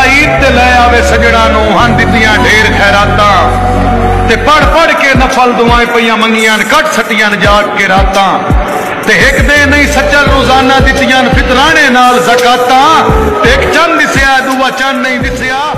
ईद ते लै आवे सजड़ा नू हन दित्तियां ढेर खैरातां ते पढ़ पढ़ के नफल दुआएं पईयां मंगियां कट सटियां जाग के रातां ते एक दे नहीं सचल रोजाना दित्तियां फितराने नाल ज़कातां ते एक चंद दिसिया दूआ चंद नहीं दिसिया।